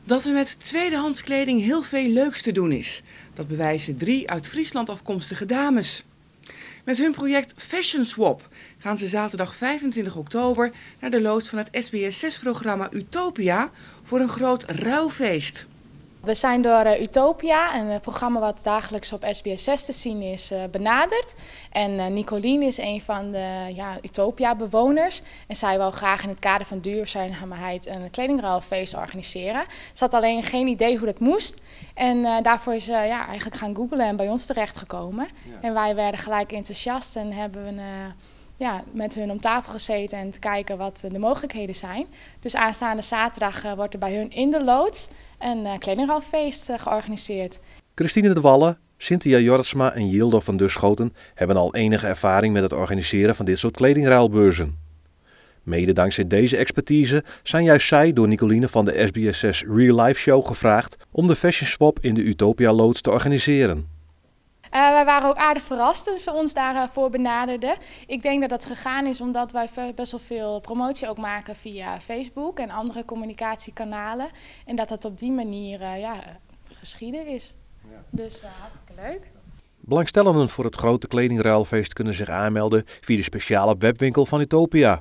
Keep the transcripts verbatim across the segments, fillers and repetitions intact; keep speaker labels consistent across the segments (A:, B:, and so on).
A: Dat er met tweedehands kleding heel veel leuks te doen is. Dat bewijzen drie uit Friesland afkomstige dames. Met hun project Fashion Swap gaan ze zaterdag vijfentwintig oktober naar de loods van het S B S zes-programma Utopia voor een groot ruilfeest.
B: We zijn door uh, Utopia, een uh, programma wat dagelijks op S B S zes te zien is, uh, benaderd. En uh, Nicolien is een van de ja, Utopia-bewoners. En zij wil graag in het kader van duurzaamheid een kledingruilfeest organiseren. Ze had alleen geen idee hoe dat moest. En uh, daarvoor is ze uh, ja, eigenlijk gaan googlen en bij ons terechtgekomen. Ja. En wij werden gelijk enthousiast en hebben we... Uh, Ja, met hun om tafel gezeten en te kijken wat de mogelijkheden zijn. Dus aanstaande zaterdag uh, wordt er bij hun in de loods een uh, kledingruilfeest uh, georganiseerd.
C: Christine de Walle, Cynthia Jortsma en Yildo van Duschoten hebben al enige ervaring met het organiseren van dit soort kledingruilbeurzen. Mede dankzij deze expertise zijn juist zij door Nicoline van de S B S zes Real Life Show gevraagd om de Fashion Swap in de Utopia loods te organiseren.
B: Uh, wij waren ook aardig verrast toen ze ons daarvoor benaderden. Ik denk dat dat gegaan is omdat wij best wel veel promotie ook maken via Facebook en andere communicatiekanalen. En dat dat op die manier uh, ja, geschieden is. Ja. Dus uh, hartstikke leuk.
C: Belangstellenden voor het grote kledingruilfeest kunnen zich aanmelden via de speciale webwinkel van Utopia.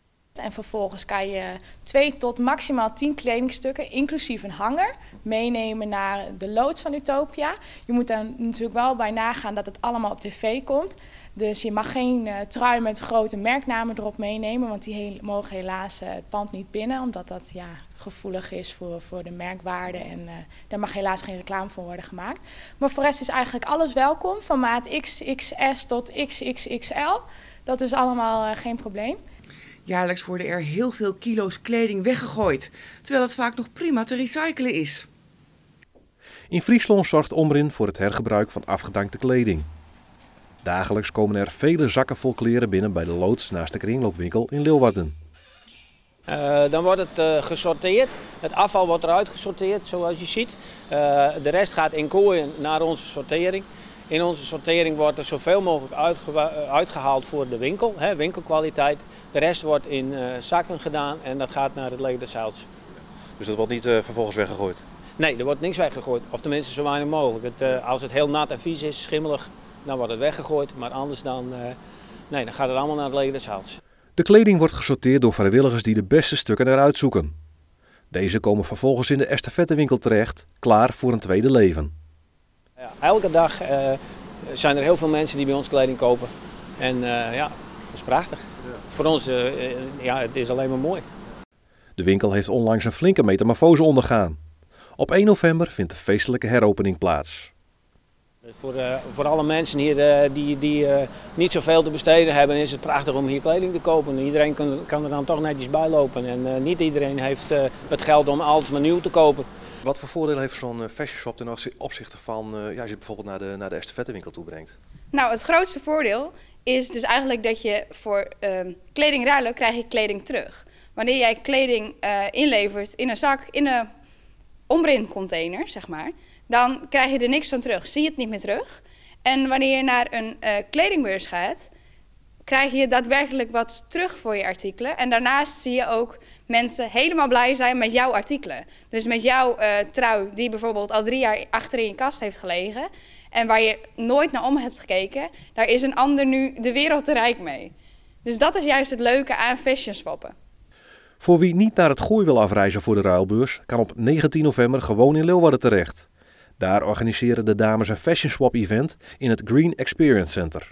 B: En vervolgens kan je twee tot maximaal tien kledingstukken, inclusief een hanger, meenemen naar de loods van Utopia. Je moet daar natuurlijk wel bij nagaan dat het allemaal op tv komt. Dus je mag geen uh, trui met grote merknamen erop meenemen, want die he- mogen helaas uh, het pand niet binnen, omdat dat ja, gevoelig is voor, voor de merkwaarde en uh, daar mag helaas geen reclame voor worden gemaakt. Maar voor de rest is eigenlijk alles welkom, van maat X X S tot X X X L. Dat is allemaal uh, geen probleem.
A: Jaarlijks worden er heel veel kilo's kleding weggegooid, terwijl het vaak nog prima te recyclen is.
C: In Friesland zorgt Omrin voor het hergebruik van afgedankte kleding. Dagelijks komen er vele zakken vol kleren binnen bij de loods naast de kringloopwinkel in Leeuwarden.
D: Uh, dan wordt het uh, gesorteerd. Het afval wordt eruit gesorteerd, zoals je ziet. Uh, de rest gaat in kooien naar onze sortering. In onze sortering wordt er zoveel mogelijk uitge uitgehaald voor de winkel, hè, winkelkwaliteit. De rest wordt in uh, zakken gedaan en dat gaat naar het lederzeiltje.
C: Dus dat wordt niet uh, vervolgens weggegooid?
D: Nee, er wordt niks weggegooid. Of tenminste zo weinig mogelijk. Het, uh, als het heel nat en vies is, schimmelig, dan wordt het weggegooid. Maar anders dan, uh, nee, dan gaat het allemaal naar het lederzeiltje.
C: De kleding wordt gesorteerd door vrijwilligers die de beste stukken eruit zoeken. Deze komen vervolgens in de estafettewinkel terecht, klaar voor een tweede leven.
D: Ja, elke dag uh, zijn er heel veel mensen die bij ons kleding kopen. En uh, ja, dat is prachtig. Ja. Voor ons uh, uh, ja, het is alleen maar mooi.
C: De winkel heeft onlangs een flinke metamorfose ondergaan. Op één november vindt de feestelijke heropening plaats.
D: Voor, uh, voor alle mensen hier uh, die, die uh, niet zoveel te besteden hebben, is het prachtig om hier kleding te kopen. Iedereen kan, kan er dan toch netjes bij lopen. En uh, niet iedereen heeft uh, het geld om alles maar nieuw te kopen.
C: Wat voor voordeel heeft zo'n fashion shop ten opzichte van uh, ja, als je bijvoorbeeld naar de, naar de estafettewinkel toe brengt?
E: Nou, het grootste voordeel is dus eigenlijk dat je voor uh, kleding ruilen krijg je kleding terug. Wanneer jij kleding uh, inlevert in een zak, in een Omrin-container, zeg maar, dan krijg je er niks van terug. Zie je het niet meer terug. En wanneer je naar een uh, kledingbeurs gaat, krijg je daadwerkelijk wat terug voor je artikelen. En daarnaast zie je ook mensen helemaal blij zijn met jouw artikelen. Dus met jouw uh, trui die bijvoorbeeld al drie jaar achter in je kast heeft gelegen en waar je nooit naar om hebt gekeken, daar is een ander nu de wereld te rijk mee. Dus dat is juist het leuke aan fashion swappen.
C: Voor wie niet naar het Gooi wil afreizen voor de ruilbeurs, kan op negentien november gewoon in Leeuwarden terecht. Daar organiseren de dames een fashion swap event in het Green Experience Center.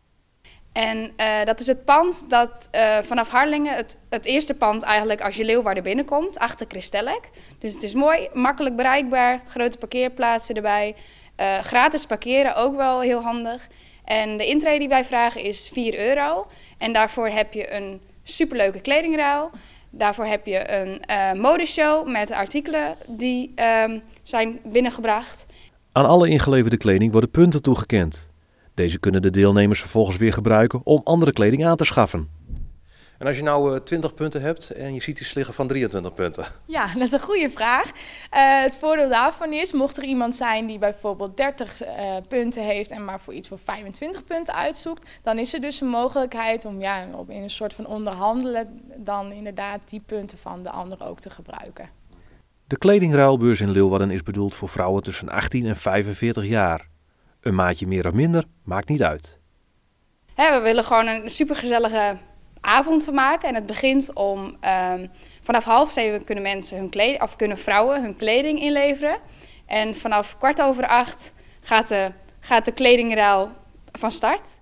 E: En uh, dat is het pand dat uh, vanaf Harlingen, het, het eerste pand eigenlijk als je Leeuwarden binnenkomt, achter Christellek. Dus het is mooi, makkelijk bereikbaar, grote parkeerplaatsen erbij. Uh, gratis parkeren, ook wel heel handig. En de intrede die wij vragen is vier euro. En daarvoor heb je een superleuke kledingruil. Daarvoor heb je een uh, modeshow met artikelen die uh, zijn binnengebracht.
C: Aan alle ingeleverde kleding worden punten toegekend. Deze kunnen de deelnemers vervolgens weer gebruiken om andere kleding aan te schaffen. En als je nou uh, twintig punten hebt en je ziet iets liggen van drieëntwintig punten?
B: Ja, dat is een goede vraag. Uh, het voordeel daarvan is, mocht er iemand zijn die bijvoorbeeld dertig uh, punten heeft en maar voor iets voor vijfentwintig punten uitzoekt, dan is er dus een mogelijkheid om ja, op, in een soort van onderhandelen dan inderdaad die punten van de ander ook te gebruiken.
C: De kledingruilbeurs in Leeuwarden is bedoeld voor vrouwen tussen achttien en vijfenveertig jaar. Een maatje meer of minder maakt niet uit.
E: He, we willen gewoon een supergezellige avond van maken. En het begint om um, vanaf half zeven kunnen mensen hun kleding, of kunnen vrouwen hun kleding inleveren. En vanaf kwart over acht gaat de, gaat de kledingruil van start.